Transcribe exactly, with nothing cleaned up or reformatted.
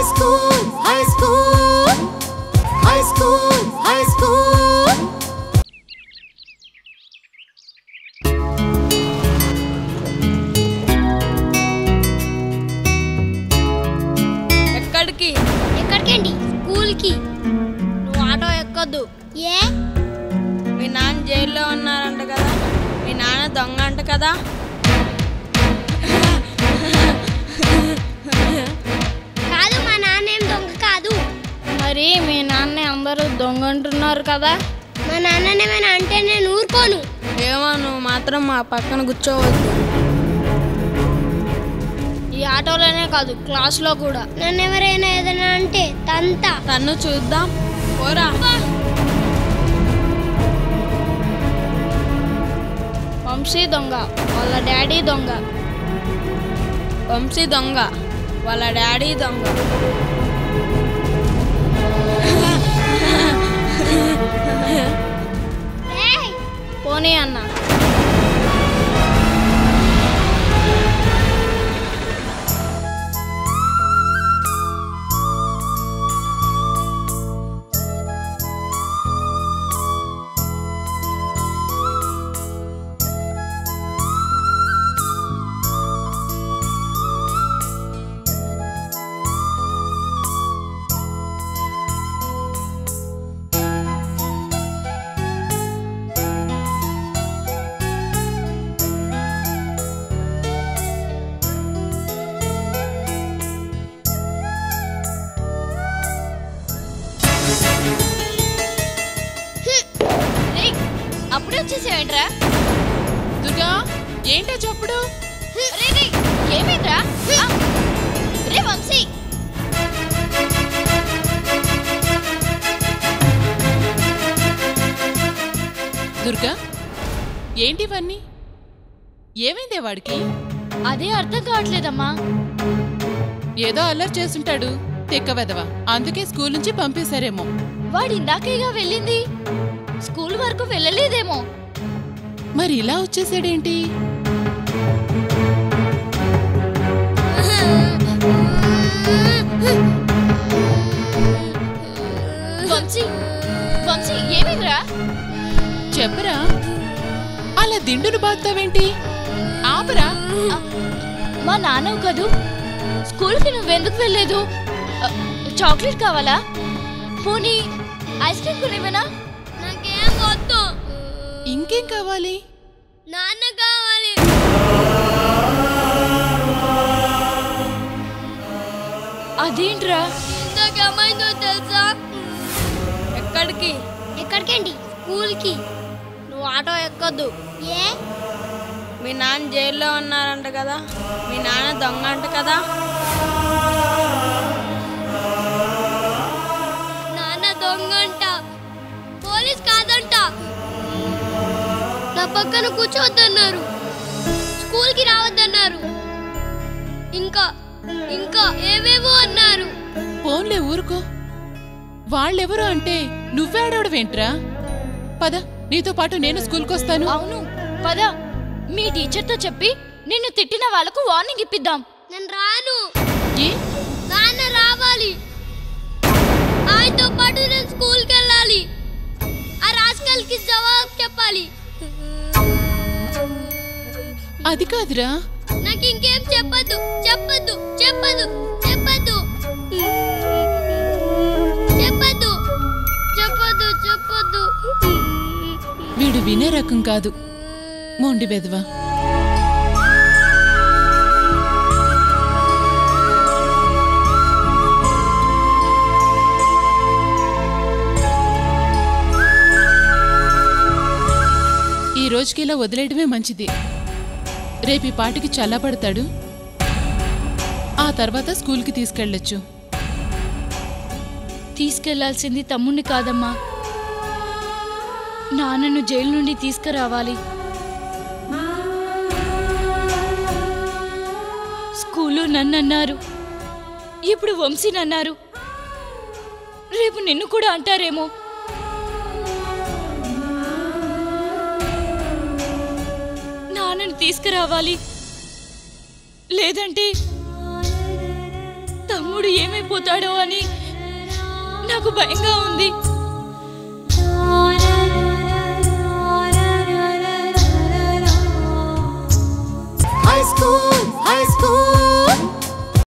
school, high school, high school, high school. ఎక్కడికి? ఎక్కడికండి? School కి. నువ్వు ఆటో ఎక్కొద్దు. ఏ? మీ నాన్న జైల్లో ఉన్నారంట కదా, మీ నాన్న దొంగ అంట కదా. కాదు, మా నాన్న ఏం దొంగ కాదు. మరి మీ నాన్న అందరూ దొంగ అంటున్నారు కదా. మా నాన్ననేమైనా అంటే నేను ఊరుకోను. ఏమో, నువ్వు మాత్రం మా పక్కన కూర్చోవద్దు. ఈ ఆటోలోనే కాదు, క్లాస్లో కూడా. నన్ను ఎవరైనా ఏదైనా అంటే తంత. తన్ను చూద్దాం. పోరా. వంశీ దొంగ, వాళ్ళ డాడీ దొంగ. వంశీ దొంగ, వాళ్ళ డాడీ దొంగ. పోనీ అన్న. అప్పుడే వచ్చేసేవేంట్రా? దుర్గా, ఏంటో చెప్పుడు. ఏమైందిరా? రే వంశీ, దుర్గా, ఏంటివన్నీ? ఏమైందే వాడికి? అదే అర్థం కావట్లేదమ్మా. ఏదో అల్లరి చేస్తుంటాడు, తెక్క వెదవ. అందుకే స్కూల్ నుంచి పంపేశారేమో. వాడు ఇందాకేగా వెళ్ళింది, స్కూల్ వరకు వెళ్ళలేదేమో. మరి ఇలా వచ్చేసాడేంటి? వంశీ, వంశీ ఏమైందిరా? చెప్పరా, అలా దిండును బాగుతావేంటి? ఆపరా. మా నాన్నవు కదూ, స్కూల్కి నువ్వెందుకు వెళ్ళలేదు? చాక్లెట్ కావాలా? పోనీ ఐస్ క్రీమ్ కొనివేనా? నాకేం వద్దు. ఇంకేం కావాలి? నాన్న కావాలి. అదేంట్రా? ఇంతకేమైందో తెలుసా? ఎక్కడికి? ఎక్కడికండి? స్కూల్ కి. నువ్వు ఆటో ఎక్కొద్దు. ఏ? మీ నాన్న జైల్లో ఉన్నారంట కదా, మీ నాన్న దొంగ అంట కదా. నాన్న దొంగ అంట, పోలీస్ కాదంట. నా పక్కన కూర్చోవద్దన్నారు, స్కూల్ కి రావద్దన్నారు, ఇంకా ఇంకా ఏవేవో అన్నారు. ఫోన్లే ఊరుకో. వాళ్ళెవరు అంటే నువ్వేడవడవేంట్రా? పద, నీతో పాటు నేను స్కూల్కి వస్తాను. అవును పద, మీ టీచర్తో చెప్పి నిన్ను తిట్టిన వాళ్ళకు వార్నింగ్ ఇప్పిద్దాం. నేను రాను. ఏ? నాన్న రావాలి, ఆయనతో పాటు నేను స్కూల్కి వెళ్ళాలి. ఆ రాస్కల్కి జవాబు చెప్పాలి. అది కాదురా. నాకు ఇంకేం చెప్పద్దు, చెప్పద్దు, చెప్పద్దు, చెప్పద్దు, చెప్పద్దు, చెప్పద్దు, చెప్పద్దు. వీడు వినే రకం కాదు, మొండి బెదవా. ఈ రోజుకి ఇలా వదిలేయడమే మంచిది. రేపు ఈ పాటికి చల్లబడతాడు, ఆ తర్వాత స్కూల్కి తీసుకెళ్ళొచ్చు. తీసుకెళ్లాల్సింది తమ్ముణ్ణి కాదమ్మా, నాన్నను జైలు నుండి తీసుకురావాలి. స్కూల్లో నన్నన్నారు, ఇప్పుడు వంశీనన్నారు, రేపు నిన్ను కూడా అంటారేమో. నాన్నను తీసుకురావాలి, లేదంటే తమ్ముడు తమ్ముడు ఏమైపోతాడో అని నాకు భయంగా ఉంది.